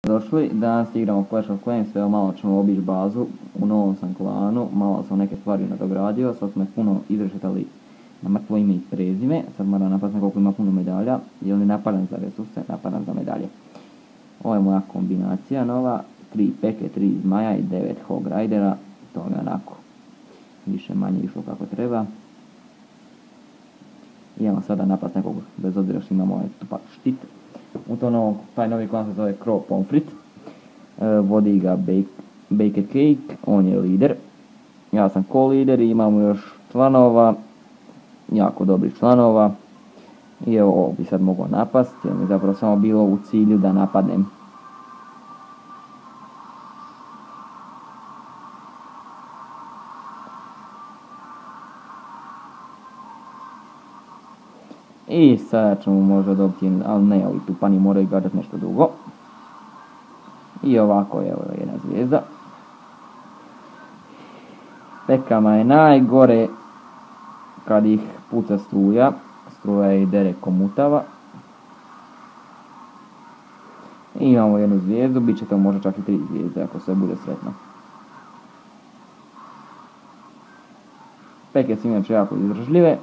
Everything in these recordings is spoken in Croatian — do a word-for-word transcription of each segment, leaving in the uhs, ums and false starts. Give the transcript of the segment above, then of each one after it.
Došli, danas igramo Clash of Clans, evo malo ćemo obići bazu, u novom sam klanu, malo sam neke stvari nadogradio, sad smo puno izrešetali na mrtvo ime i prezime, sad moram napast nekoliko ima puno medalja, jer ne napadam za resurse, napadam za medalje. Ovo je moja kombinacija nova, tri peke, tri zmaja i devet hog raidera, to je onako više manje išlo kako treba. Idemo sada napast nekog, bez obzira što imamo ovaj tupak štit. U to novom, taj novi klan se zove Crow Pomfrit, e, vodi ga Bake, Baked Cake, on je lider. Ja sam co-lider i imamo još članova, jako dobrih članova. I evo ovo bi sad mogao napast, jer mi zapravo samo bilo u cilju da napadnem. I sada ćemo možda dobiti, ali ne, ovi tupani moraju gađati nešto dugo. I ovako je evo jedna zvijezda. Pekama je najgore kad ih puca struja, struja ih dere komutava. I imamo jednu zvijezdu, bit će to možda čak i tri zvijezde ako sve bude sretno. Peke su inače jako izdržljive.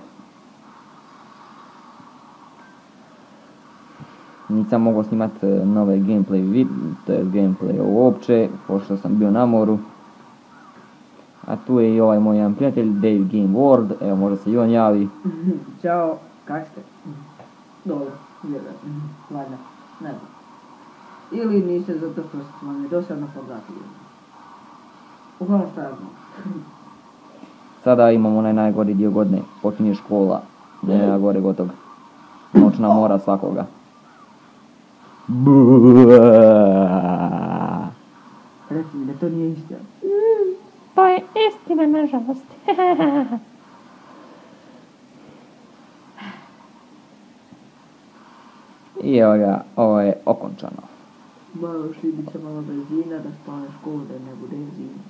Nisam mogao snimati nove gameplay vid, to je gameplay uopće, pošto sam bio na moru. A tu je i ovaj moj jedan prijatelj, Dave Game World, evo možda se i on javi. Ćao, kak ste? Dobro, vjerujem, valjda, ne znam. Ili niste zato što ste vam je dosadno pogledati. Uglavnom šta ja znam. Sada imamo onaj najgori dio godine, počinje škola, nema gore gotov. Noćna mora svakoga. Reci mi da to nije istina. Mm, to je istina, nažalost. I evo ga, ovo je okončano. Malo šibit će malo benzina da spane školu da ne bude zima.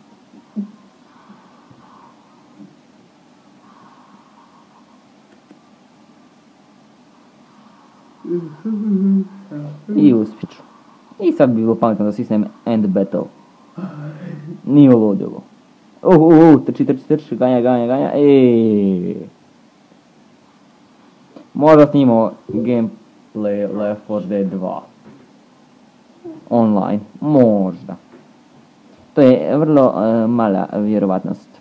I uspjet ću. I sad bi bilo pametno da sisnem end battle. Nije ludilo. Uh, uh, uh, trči, trči, trči, ganja, ganja, ganja, eee. Možda snimamo gameplay Left four Dead dva. Online, možda. To je vrlo uh, mala vjerovatnost.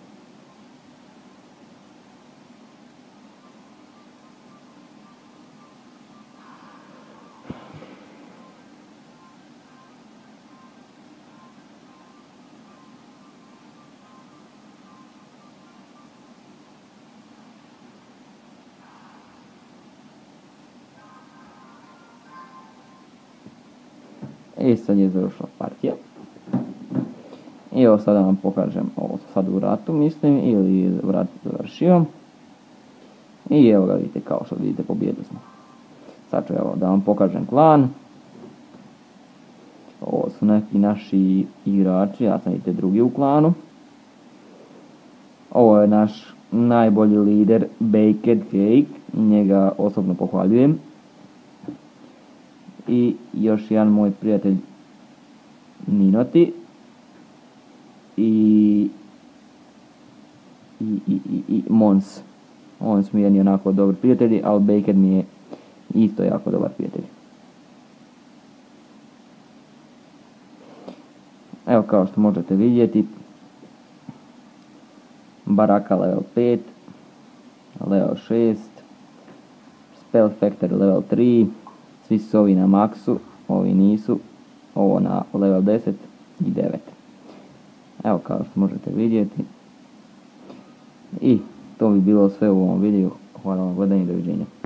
I sad je završila partija. I evo sada vam pokažem ovo sad u ratu mislim, ili vrat završio. I evo ga vidite, kao što vidite pobijedili smo. Sad ću evo da vam pokažem klan. Ovo su neki naši igrači, ja sam vidite drugi u klanu. Ovo je naš najbolji lider Baked Cake, njega osobno pohvaljujem. I još jedan moj prijatelj Ninoti. I, i, i, i, i Mons. Oni su mi jedni onako dobri prijatelji, ali Baked mi je isto jako dobar prijatelj. Evo kao što možete vidjeti, Baraka level pet, level šest, Spell Factor level tri, svi su ovi na maksu, ovi nisu, ovo na level deset i devet. Evo kao što možete vidjeti. I to bi bilo sve u ovom videu. Hvala vam gledanje i doviđenja.